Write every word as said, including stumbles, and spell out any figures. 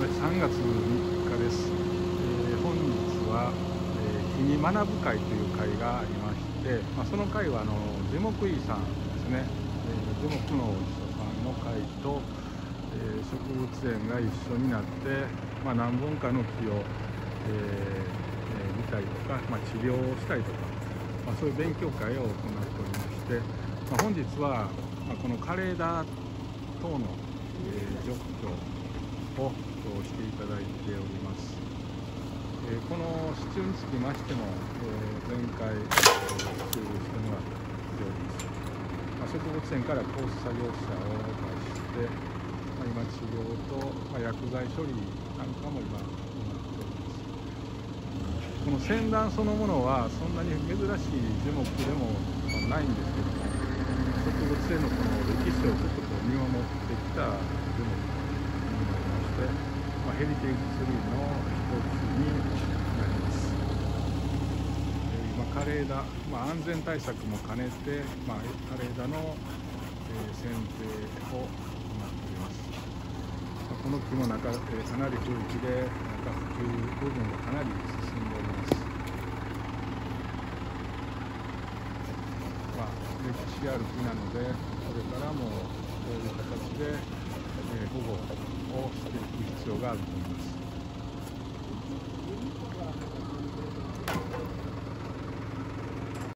さんがつみっかです。えー、本日は、えー、日に学ぶ会という会がありまして、まあ、その会はあの樹木医さんですね、えー、樹木のお医者さんの会と、えー、植物園が一緒になって、まあ、何本かの木を、えー、見たりとか、まあ、治療をしたりとか、まあ、そういう勉強会を行っておりまして、まあ、本日は、まあ、この枯れ枝等の、えー、除去をしていただいております。えー、この支柱につきましても、えー、前回、えー、注意してもらっております。まあ、植物園からコース作業車を出して、まあ、今治療と、まあ、薬剤処理なんかも今行っております。この船団そのものはそんなに珍しい樹木でもないんですけども、植物園のこの歴史をずっとこう見守ってきた樹木になりまして、まあ、ヘリテージツリーの一つになります。今枯れ枝、まあ、安全対策も兼ねて、まあ、枯れ枝の、えー、剪定を行っております。まあ、この木も中、えー、かなり古い木で中普及部分がかなり進んでおります。まあ、歴史ある木なので、これからもこういう形で、えー、保護をしていく必要があると思います。